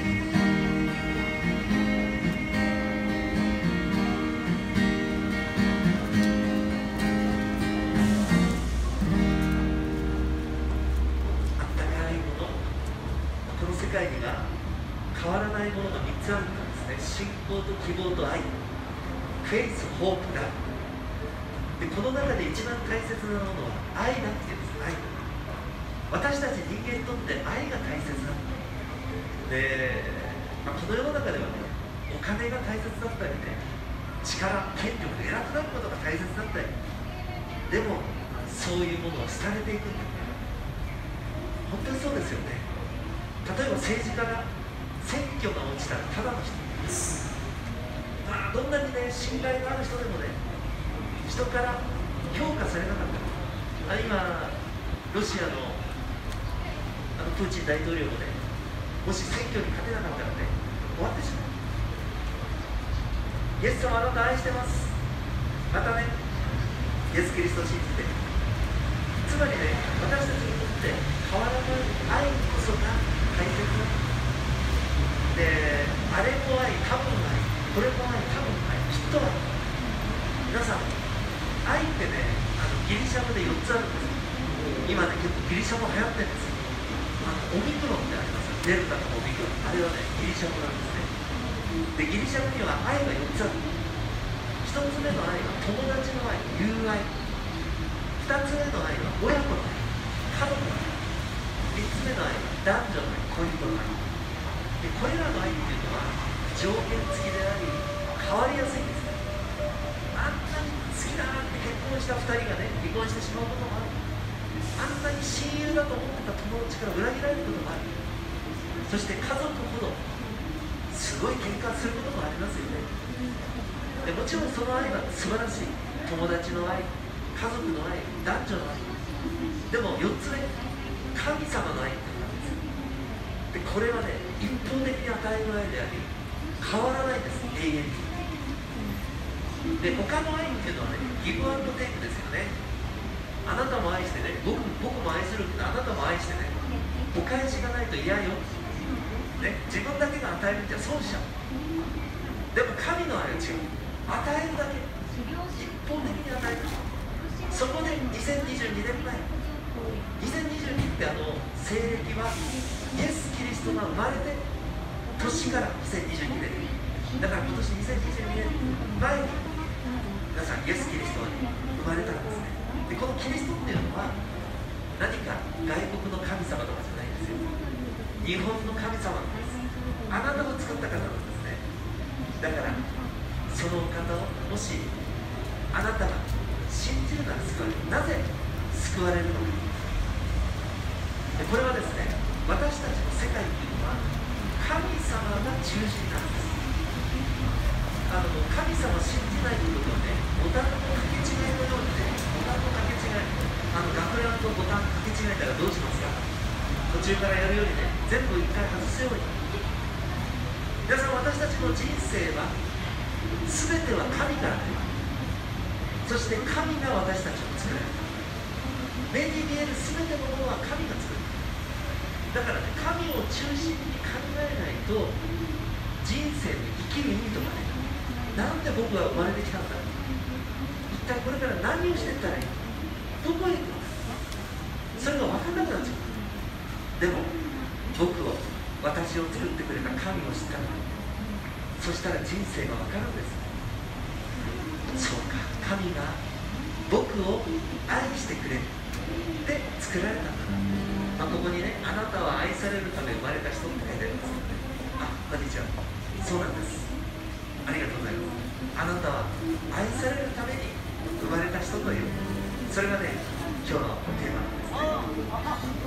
あったかいもの、この世界には変わらないものがみっつあるんですね。信仰と希望と愛、フェイス、ホープが。でこの中で一番大切なものは愛だっていうんです。愛。私たち人間にとって愛が大切だ。で、まあ、この世の中ではね、お金が大切だったりね、力、権力、偉くなることが大切だったり、でもそういうものを廃れていくんだよね。本当にそうですよね。例えば政治家が選挙が落ちたらただの人、まあ、どんなにね信頼がある人でもね、人から評価されなかった。あ今ロシアのあのプーチン大統領もね、もし選挙に勝てなかったらね、終わってしまう。イエス様あなた愛してます、またねイエス・キリストを信じて、つまりね、私たちにとって変わらない愛こそが大切だ。で、あれも愛、多分愛、これも愛、多分愛、きっと愛。皆さん、愛ってね、あのギリシャ語でよっつあるんです。今ね、結構ギリシャ語流行ってるんですよ。あのオミクロンってあります。デルタとオミクロン。あれはね、ギリシャ語なんですね。で、ギリシャ語には愛がよっつある。ひとつめの愛は友達の愛、友愛。ふたつめの愛は親子の愛、家族の愛。みっつめの愛は男女の愛、恋人の愛。で、これらの愛っていうのは条件付きであり、変わりやすいんですね。あんなに好きだなって結婚したふたりがね、離婚してしまうこともある。あんなに親友だと思ってた友達から裏切られることもある。そして家族ほどすごい喧嘩することもありますよね。でもちろんその愛は素晴らしい。友達の愛、家族の愛、男女の愛。でもよっつめ、神様の愛っていうのがあるんですよ。でこれはね、一方的に与える愛であり、変わらないです、永遠に。で、他の愛っていうのはね、ギブアンドテイクですよね。あなたも愛してね、僕僕も愛するけど、あなたも愛してね、お返しがないと嫌よ、ね、自分だけが与えるんじゃ損しちゃう。でも神の愛は違う。与えるだけ、一方的に与える。そこでにせんにじゅうにねんまえ、にせんにじゅうにってあの西暦はイエス・キリストが生まれて年からにせんにじゅうにねんだから、今年にせんにじゅうにねんまえに皆さんイエス・キリストに生まれたんですね。でこのキリストっていうのは何か外国の神様とかじゃないんですよ。日本の神様なんです。あなたを作った方なんですね。だからその方をもしあなたが信じるなら救われる。なぜ救われるのか。でこれはですね、私たちの世界っていうのは神様が中心なんです。あの神様を信じないということはね、ボタンの掛け違いのようにね、ボタンの掛け違い、あの学ランとボタン掛け違えたらどうしますか。途中からやるよりね、全部一回外すように。皆さん、私たちの人生は全ては神から来る。そして神が私たちを作られた。目に見える全てのものは神が作る。だからね、神を中心に考えないと人生の生きる意味とかね、なんで僕は生まれてきたんだ、一体これから何をしていったらいいの、どこへ行くのか、それが分からなくなっちゃう。でも僕を、私を作ってくれた神を知ったら、そしたら人生が分かるんです。そうか、神が僕を愛してくれて作られたんだな、まあ、ここにね、あなたは愛されるため生まれた人って書いてありますので、あ、こんにちは、そうなんです、ありがとうございます。あなたは愛されるために生まれた人という、それがね、今日のテーマなんですね。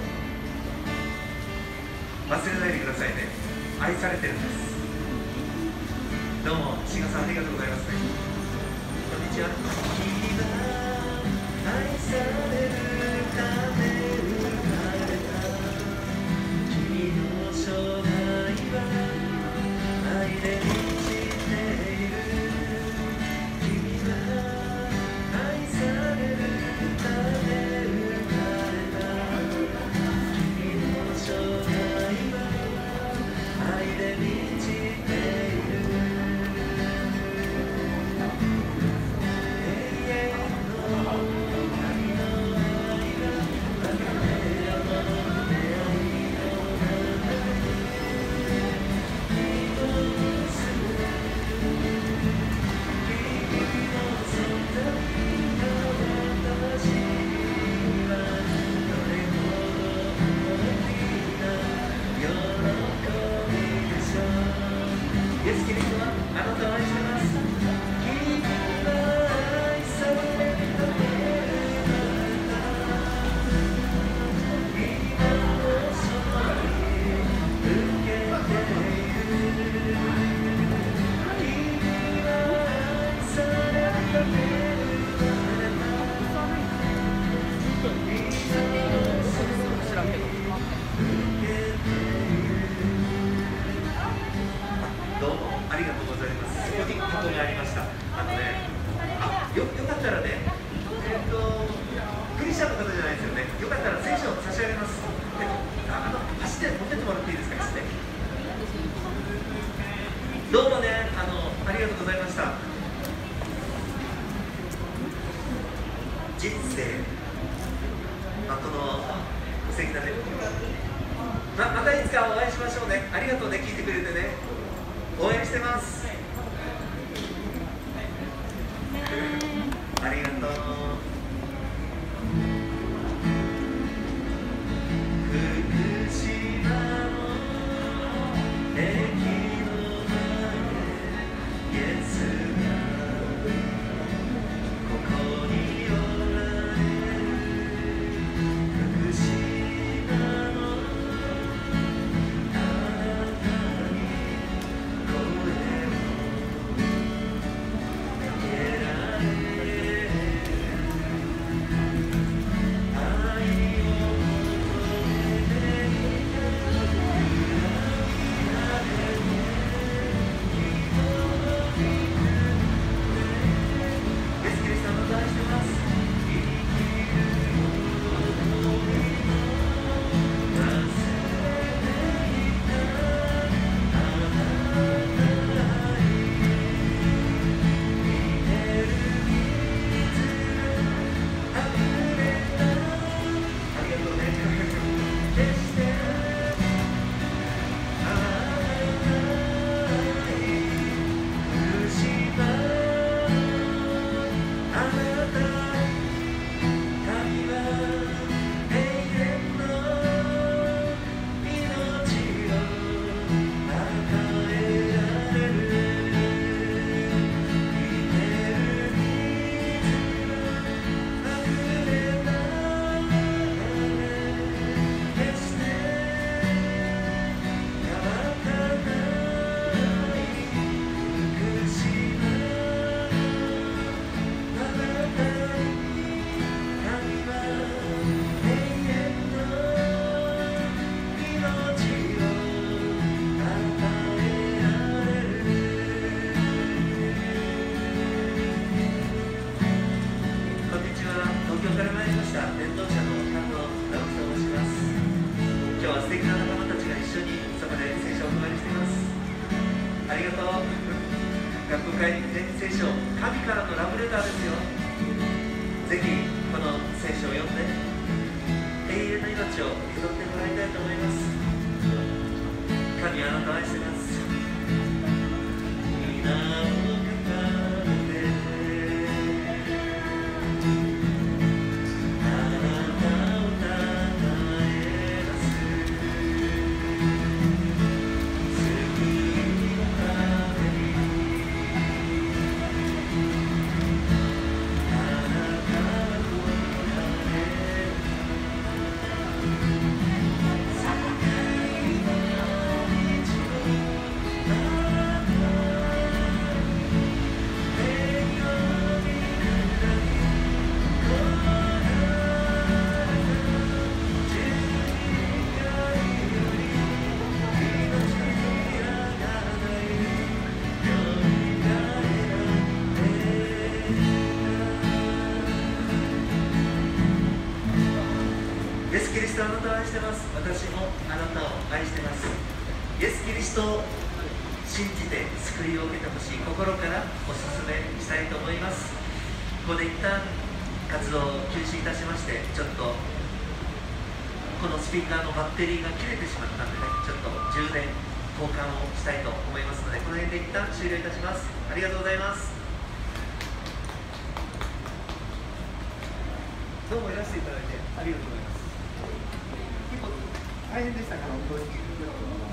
忘れないでくださいね、愛されてるんです。どうも、志賀さんありがとうございますね。こんにちは。君が愛されるため生まれた、君の生涯は愛で満ちている、君が愛されるよよかったらね、えっ、ー、とクリスチャンの方じゃないですよね。よかったら聖書を差し上げます。であの走って持ってってもらっていいですか、椅子で。どうもね、あのありがとうございました。人生、まあ、この素敵なね、ままたいつかお会いしましょうね。ありがとうね、聞いてくれてね。応援してます。ありがとう。福島の駅の前でイエスがここにおられる。福島のあなたに声をかけられる。私もあなたを愛してます。イエス・キリストを信じて救いを受けてほしい。心からお勧めしたいと思います。ここで一旦活動を休止いたしまして、ちょっとこのスピーカーのバッテリーが切れてしまったんでね、ちょっと充電交換をしたいと思いますので、この辺で一旦終了いたします。ありがとうございます。どうもいらしていただいてありがとうございます。結構大変でしたから、本当に。